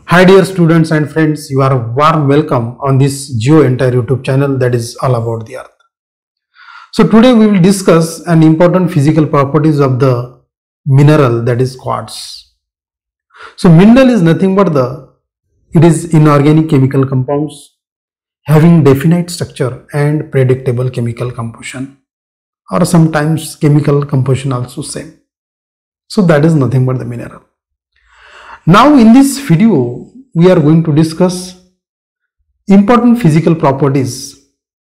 Hi dear students and friends, you are warm welcome on this Geo Entire YouTube channel that is all about the earth. So today we will discuss an important physical properties of the mineral that is quartz. So mineral is nothing but it is inorganic chemical compounds having definite structure and predictable chemical composition, or sometimes chemical composition also same. So that is nothing but the mineral. Now in this video, we are going to discuss important physical properties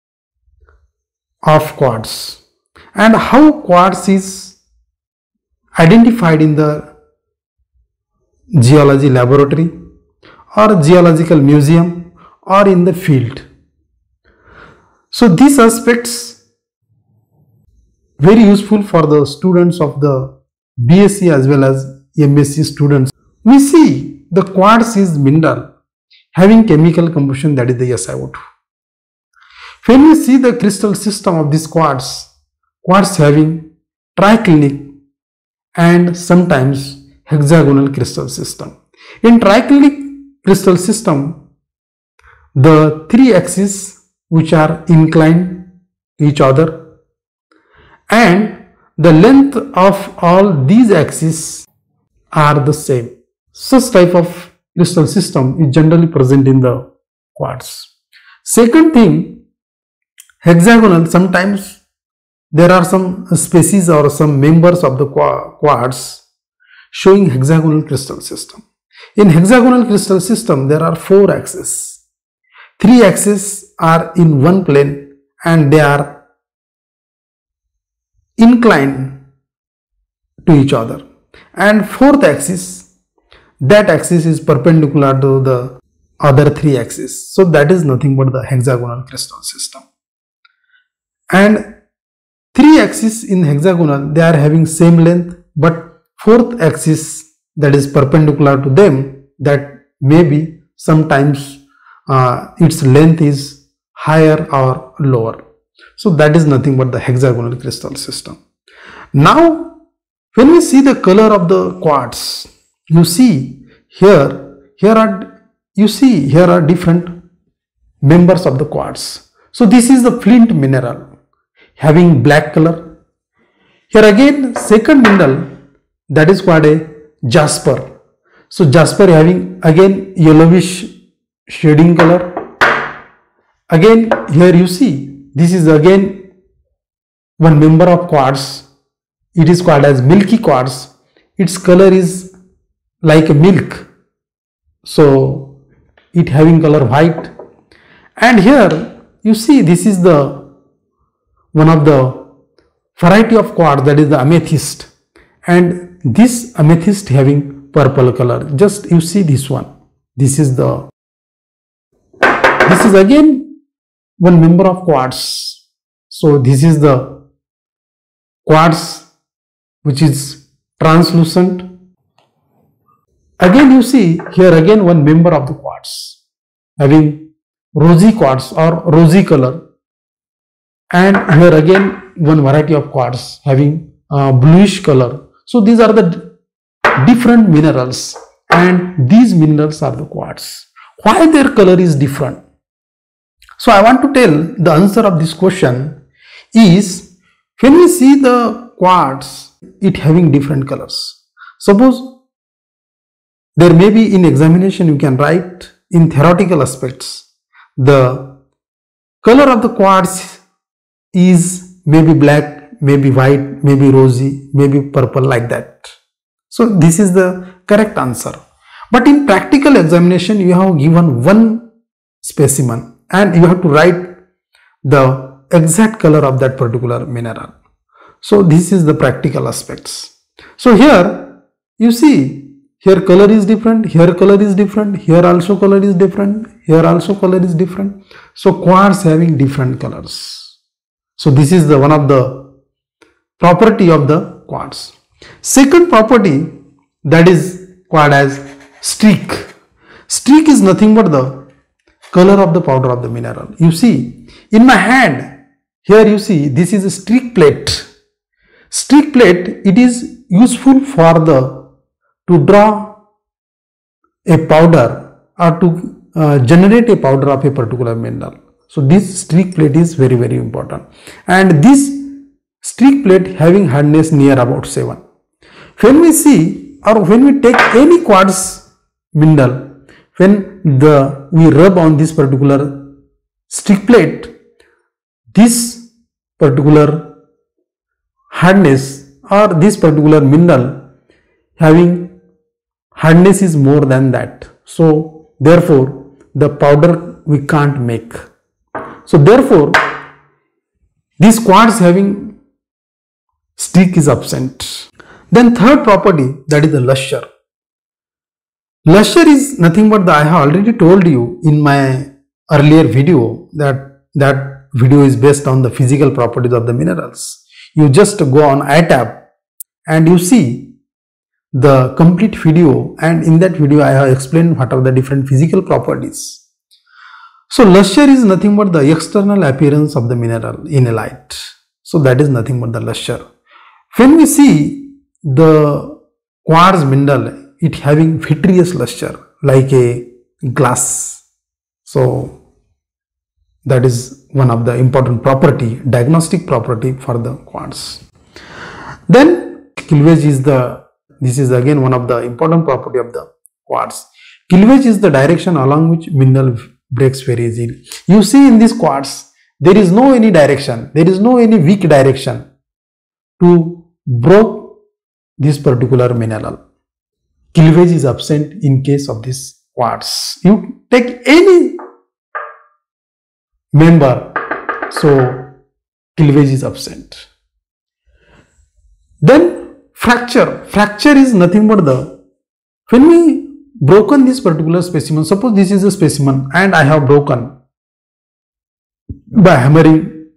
of quartz and how quartz is identified in the geology laboratory or geological museum or in the field. So these aspects very useful for the students of the BSc as well as MSc students. We see the quartz is mineral having chemical composition, that is the SiO2. When we see the crystal system of this quartz having triclinic and sometimes hexagonal crystal system. In triclinic crystal system, the three axes which are inclined to each other and the length of all these axes are the same. Such type of crystal system is generally present in the quartz. Second thing, hexagonal, sometimes there are some species or some members of the quartz showing hexagonal crystal system. In hexagonal crystal system, there are four axes. Three axes are in one plane and they are inclined to each other. And fourth axis, that axis is perpendicular to the other three axes. So that is nothing but the hexagonal crystal system. And three axes in hexagonal, they are having same length, but fourth axis that is perpendicular to them, that maybe sometimes its length is higher or lower. So that is nothing but the hexagonal crystal system. Now when we see the color of the quartz, you see here are different members of the quartz. So this is the flint mineral having black color. Here again second mineral, that is called a jasper. So jasper having again yellowish shading color. Again here you see this is again one member of quartz. It is called as milky quartz. Its color is like milk, so it having color white. And here you see this is the one of the variety of quartz, that is the amethyst, and this amethyst having purple color. Just you see this one, this is again one member of quartz. So this is the quartz which is translucent. Again you see here again one member of the quartz having rosy quartz or rosy color, and here again one variety of quartz having bluish color. So these are the different minerals, and these minerals are the quartz. Why their color is different? So I want to tell the answer of this question is, when we see the quartz, it having different colors. Suppose there may be in examination you can write in theoretical aspects, the color of the quartz is maybe black, maybe white, maybe rosy, maybe purple, like that. So this is the correct answer. But in practical examination you have given one specimen and you have to write the exact color of that particular mineral. So this is the practical aspects. So here you see, here color is different, here color is different, here also color is different, here also color is different. So quartz having different colors. So this is the one of the property of the quartz. Second property, that is called as streak. Streak is nothing but the color of the powder of the mineral. You see in my hand, here you see this is a streak plate. Streak plate, it is useful for to draw a powder or to generate a powder of a particular mineral. So this streak plate is very, very important, and this streak plate having hardness near about 7. When we see, or when we take any quartz mineral, when we rub on this particular streak plate, this particular hardness or this particular mineral having hardness is more than that. So therefore the powder we can't make. So therefore this quartz having streak is absent. Then third property, that is the luster. Luster is nothing but I have already told you in my earlier video that video is based on the physical properties of the minerals. You just go on iTab and you see the complete video, and in that video I have explained what are the different physical properties. So luster is nothing but the external appearance of the mineral in a light. So that is nothing but the luster. When we see the quartz mineral, it having vitreous luster like a glass. So that is one of the important property, diagnostic property for the quartz. Then cleavage is this is again one of the important property of the quartz. Cleavage is the direction along which mineral breaks very easily. You see in this quartz, there is no any direction, there is no any weak direction to break this particular mineral. Cleavage is absent in case of this quartz. You take any member, so cleavage is absent. Then fracture is nothing but when we broken this particular specimen, suppose this is a specimen and I have broken by hammering,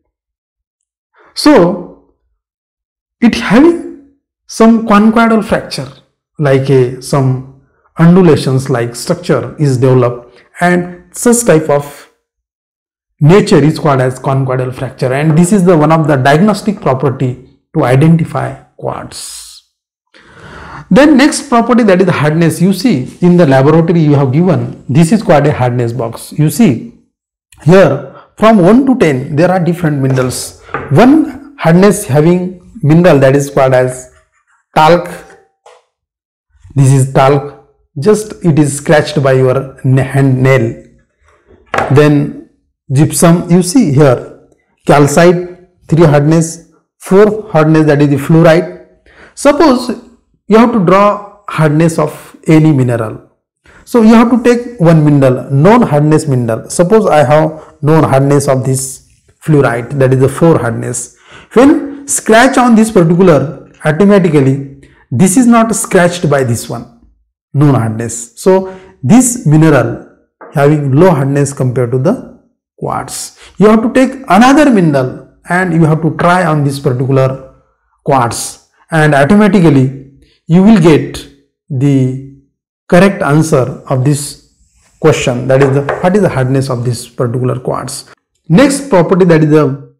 so it having some conchoidal fracture, like some undulations like structure is developed, and such type of nature is called as conchoidal fracture, and this is the one of the diagnostic property to identify quartz. Then next property, that is the hardness. You see in the laboratory you have given, this is called a hardness box. You see here from 1 to 10 there are different minerals. One hardness having mineral, that is called as talc. This is talc, just it is scratched by your hand nail. Then gypsum, you see here calcite, 3 hardness, 4 hardness, that is the fluorite. Suppose you have to draw hardness of any mineral, so you have to take one mineral, known hardness mineral. Suppose I have known hardness of this fluorite, that is the 4 hardness. When scratch on this particular, automatically this is not scratched by this one, known hardness. So this mineral having low hardness compared to the quartz. You have to take another mineral and you have to try on this particular quartz, and automatically you will get the correct answer of this question, that is what is the hardness of this particular quartz. Next property, that is the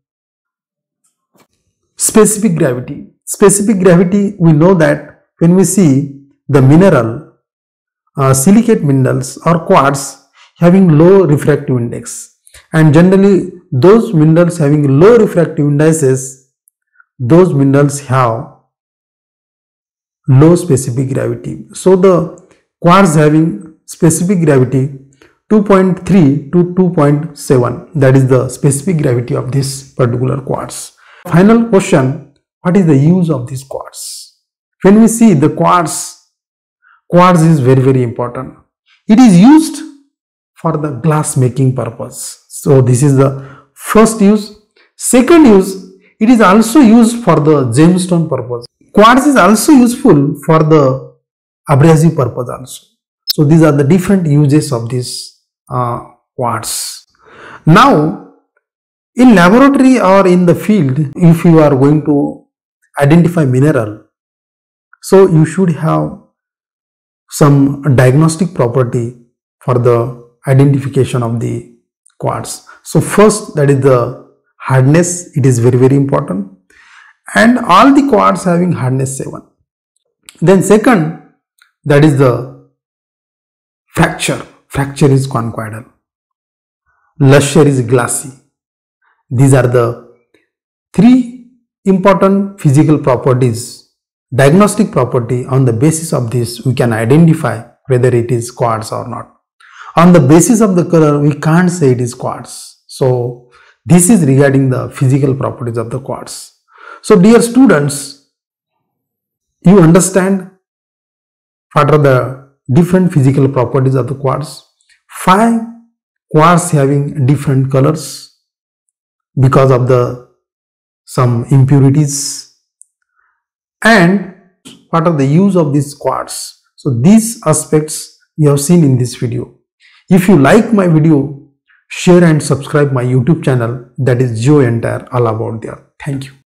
specific gravity. Specific gravity, we know that when we see the mineral, silicate minerals or quartz having low refractive index, and generally those minerals having low refractive indices, those minerals have low specific gravity. So the quartz having specific gravity 2.3 to 2.7, that is the specific gravity of this particular quartz. Final question, what is the use of this quartz? When we see the quartz is very, very important. It is used for the glass making purpose. So this is the first use. Second use, it is also used for the gemstone purpose. Quartz is also useful for the abrasive purpose also. So these are the different uses of this quartz. Now in laboratory or in the field, if you are going to identify mineral, so you should have some diagnostic property for the identification of the quartz. So first, that is the hardness, it is very, very important, and all the quartz having hardness 7. Then second, that is the fracture. fracture is conchoidal, luster is glassy. These are the three important physical properties, diagnostic property. On the basis of this, we can identify whether it is quartz or not. On the basis of the color, we can't say it is quartz. So this is regarding the physical properties of the quartz. So dear students, you understand what are the different physical properties of the quartz. 5 quartz having different colors because of some impurities. And what are the use of this quartz? So these aspects you have seen in this video. If you like my video, share and subscribe my YouTube channel, that is GeoEntire, all about there. Thank you.